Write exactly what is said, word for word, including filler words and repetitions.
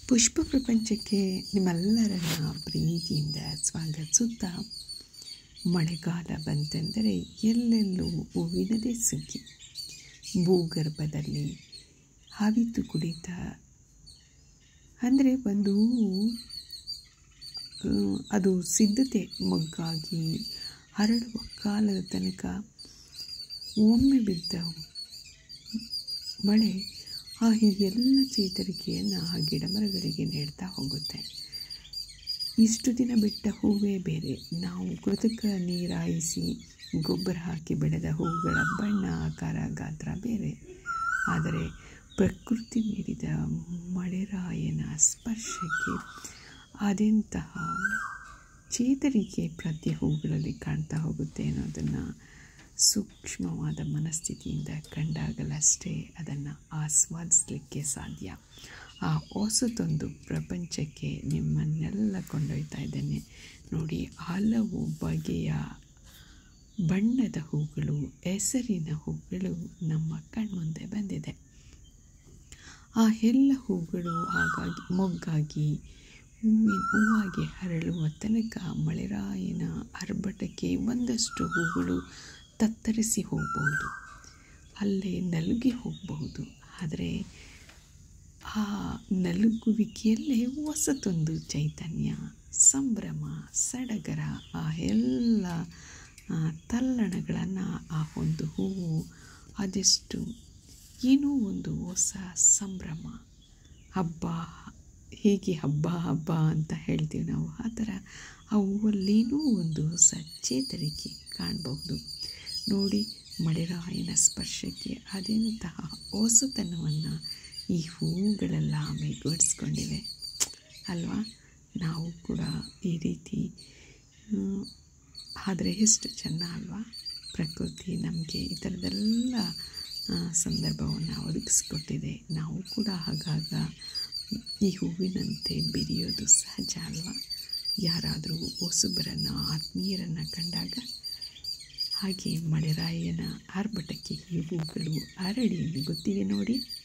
ಪುಷ್ಪ ಪ್ರಪಂಚಕ್ಕೆ ನಿಮ್ಮೆಲ್ಲರನ್ನ ಪ್ರೀತಿಯಿಂದ ಸ್ವಾಗತಿಸುತ್ತಾ, ಮಳೆಗಾಲ ಬಂತೆಂದರೆ ಎಲ್ಲೆಲ್ಲೂ ಹೂವಿನದೇ ಸುಗ್ಗಿ. ಭೂಗರ್ಭದಲ್ಲಿ ಹಾವಿತು ಕುಳಿತ ಅಂದರೆ ಒಂದು ಅದು ಸಿದ್ಧತೆ ಮೊಗ್ಗಾಗಿ ಹರಡುವ ಕಾಲದ ತನಕ ಒಮ್ಮೆ ಬಿದ್ದ ಮಳೆ ಆ ಎಲ್ಲ ಚೇತರಿಕೆಯನ್ನು ಆ ಗಿಡ ಮರಗಳಿಗೆ ನೀಡ್ತಾ ಹೋಗುತ್ತೆ. ಇಷ್ಟು ದಿನ ಬಿಟ್ಟ ಹೂವೇ ಬೇರೆ. ನಾವು ಕೃತಕ ನೀರಾಯಿಸಿ ಗೊಬ್ಬರ ಹಾಕಿ ಬೆಳೆದ ಹೂಗಳ ಬಣ್ಣ, ಆಕಾರ, ಗಾತ್ರ ಬೇರೆ. ಆದರೆ ಪ್ರಕೃತಿ ನೀಡಿದ ಮಳೆರಾಯನ ಸ್ಪರ್ಶಕ್ಕೆ ಅದೆಂತಹ ಚೇತರಿಕೆ ಪ್ರತಿ ಹೂಗಳಲ್ಲಿ ಕಾಣ್ತಾ ಹೋಗುತ್ತೆ ಅನ್ನೋದನ್ನು ಸೂಕ್ಷ್ಮವಾದ ಮನಸ್ಥಿತಿಯಿಂದ ಕಂಡಾಗಲಷ್ಟೇ ಅದನ್ನು ಆಸ್ವಾದಿಸಲಿಕ್ಕೆ ಸಾಧ್ಯ. ಆ ಹೊಸತೊಂದು ಪ್ರಪಂಚಕ್ಕೆ ನಿಮ್ಮನ್ನೆಲ್ಲ ಕೊಂಡೊಯ್ತಾ ಇದ್ದೇನೆ ನೋಡಿ. ಹಲವು ಬಗೆಯ ಬಣ್ಣದ ಹೂಗಳು, ಹೆಸರಿನ ಹೂಗಳು ನಮ್ಮ ಕಣ್ಮುಂದೆ ಬಂದಿದೆ. ಆ ಎಲ್ಲ ಹೂಗಳು ಹಾಗಾಗಿ ಮೊಗ್ಗಾಗಿ ಹೂವಿನ ಹೂವಾಗಿ ಹರಳುವ ತನಕ ಮಳೆರಾಯನ ಆರ್ಭಟಕ್ಕೆ ಒಂದಷ್ಟು ಹೂಗಳು ತತ್ತರಿಸಿ ಹೋಗಬಹುದು, ಅಲ್ಲೇ ನಲುಗಿ ಹೋಗಬಹುದು. ಆದರೆ ಆ ನಲುಗುವಿಕೆಯಲ್ಲೇ ಹೊಸತೊಂದು ಚೈತನ್ಯ, ಸಂಭ್ರಮ, ಸಡಗರ, ಆ ಎಲ್ಲ ತಲ್ಲಣಗಳನ್ನು ಆ ಒಂದು ಹೂವು ಅದೆಷ್ಟು ಏನೋ ಒಂದು ಹೊಸ ಸಂಭ್ರಮ. ಹಬ್ಬ ಹೀಗೆ ಹಬ್ಬ ಹಬ್ಬ ಅಂತ ಹೇಳ್ತೀವಿ ನಾವು, ಆ ಥರ ಆ ಹೂವಲ್ಲೇನೋ ಒಂದು ಹೊಸ ಚೇತರಿಕೆ ಕಾಣಬಹುದು ನೋಡಿ. ಮಳೆರಾಯನ ಸ್ಪರ್ಶಕ್ಕೆ ಅದೆಂತಹ ಹೊಸತನವನ್ನು ಈ ಹೂಗಳೆಲ್ಲ ಮೇಗೂಡಿಸ್ಕೊಂಡಿವೆ ಅಲ್ವಾ. ನಾವು ಕೂಡ ಈ ರೀತಿ ಆದರೆ ಎಷ್ಟು ಚೆನ್ನ ಅಲ್ವಾ. ಪ್ರಕೃತಿ ನಮಗೆ ಈ ಥರದ್ದೆಲ್ಲ ಸಂದರ್ಭವನ್ನು ಒದಗಿಸ್ಕೊಟ್ಟಿದೆ. ನಾವು ಕೂಡ ಆಗಾಗ ಈ ಹೂವಿನಂತೆ ಬೆರೆಯೋದು ಸಹಜ ಅಲ್ವಾ. ಯಾರಾದರೂ ಹೊಸಬರನ್ನು, ಆತ್ಮೀಯರನ್ನು ಕಂಡಾಗ ಹಾಗೆ ಮಳೆರಾಯನ ಆರ್ಭಟಕ್ಕೆ ಈ ಹೂಗಳು ಅರಳಿ ಗೊತ್ತಿದೆ ನೋಡಿ.